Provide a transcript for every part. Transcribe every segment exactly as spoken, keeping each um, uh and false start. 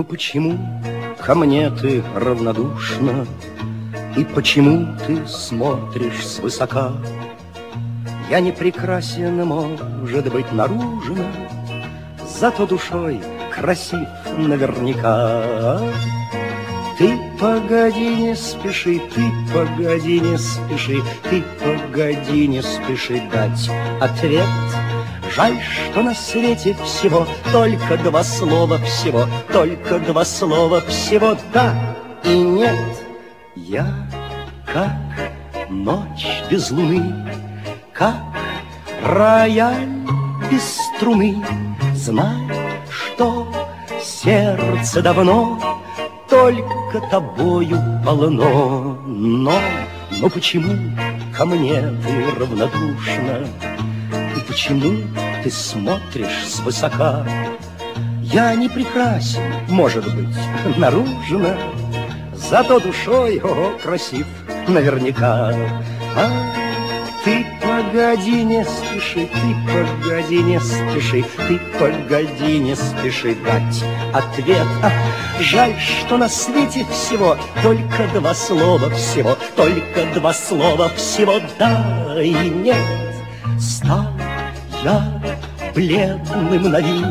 почему ко мне ты равнодушна? И почему ты смотришь свысока? Я не прекрасен, может быть, наружно, зато душой красив наверняка. Ты погоди, не спеши, ты погоди, не спеши, ты погоди, не спеши дать ответ. Жаль, что на свете всего только два слова всего, только два слова всего, да и нет. Я как ночь без луны, как рояль без струны. Знай, что сердце давно только тобою полно. Но, но почему ко мне ты равнодушна? И почему ты смотришь свысока? Я не прекрасен, может быть, наружно, зато душой, о, красив наверняка. А ты погоди, не спеши, ты погоди, не спеши, ты погоди, не спеши дать ответ. Ах, жаль, что на свете всего только два слова всего, только два слова всего, да и нет. Стал я бледным на вид,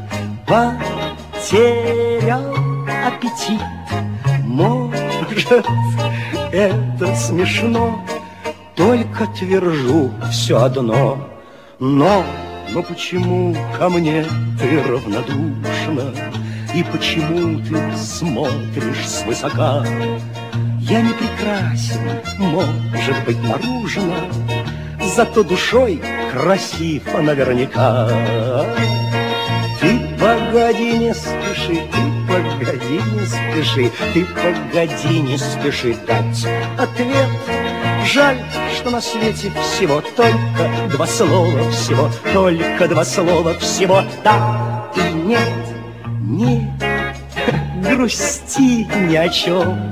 потерял аппетит. Может, это смешно, только твержу все одно. Но, но почему ко мне ты равнодушна? И почему ты смотришь свысока? Я не прекрасен, может быть, наружно, зато душой красив наверняка. Ты погоди, не спеши, ты погоди, не спеши, ты погоди, не спеши дать ответ. Жаль, что на свете всего только два слова всего, только два слова всего, да и нет. Не грусти ни о чем,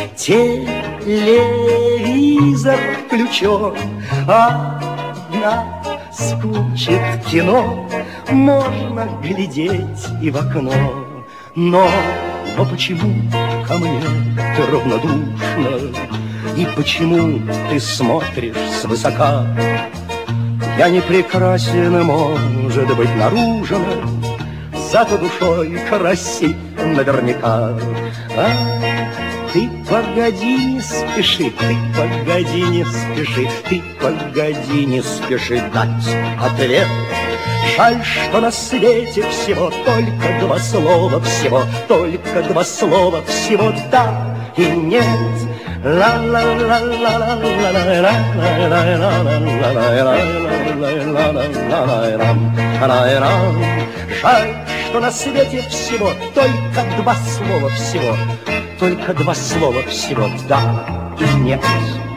телевизор включен, а на скучит кино, можно глядеть и в окно. Но, но почему ко мне ты равнодушна? И почему ты смотришь свысока? Я не прекрасен, может быть, наружно, зато душой красив наверняка. А ты погоди, не спеши, ты погоди, не спеши, ты погоди, не спеши дать ответ. Жаль, что на свете всего только два слова всего, только два слова всего, да и нет. Ла ла ла ла ла ла ла. Жаль, что на свете всего только два слова всего, только два слова всего, да и нет.